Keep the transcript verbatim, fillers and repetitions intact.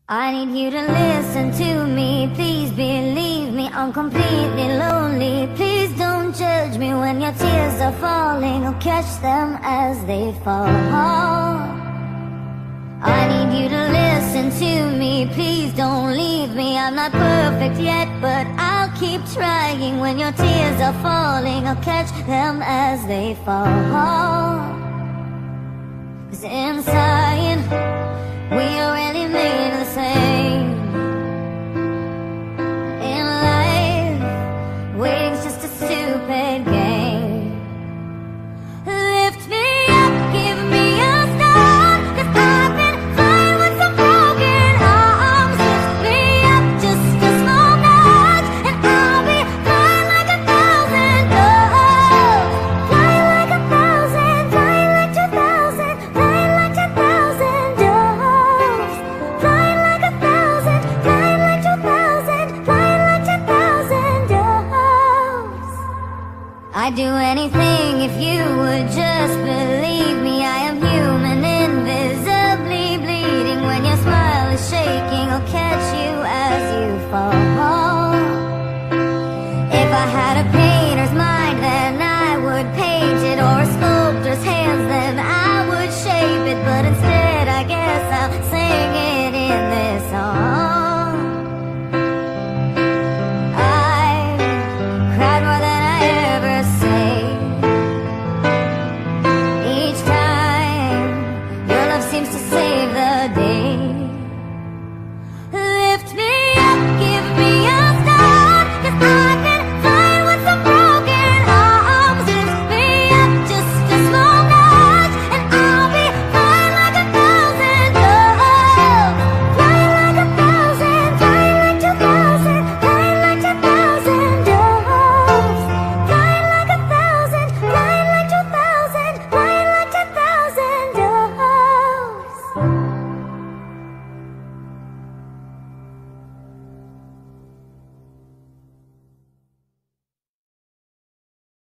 I need you to listen to me, please believe me, I'm completely lonely. Please don't judge me when your tears are falling, I'll catch them as they fall. I need you to listen to me, please don't leave me. I'm not perfect yet, but I'll keep trying. When your tears are falling, I'll catch them as they fall. 'Cause inside, we are really made the same. In life, waiting's just a stupid game. Lift me up, give me a start, 'cause I've been flying with some broken arms. Lift me up just a small notch, and I'll be flying like a thousand doves. Flying like a thousand, flying like two thousand, flying like ten thousand doves. Flying like a thousand, flying like two thousand, flying like ten thousand doves. I'd do anything if you would just believe me. I am human, invisibly bleeding. When your smile is shaking, I'll catch you as you fall.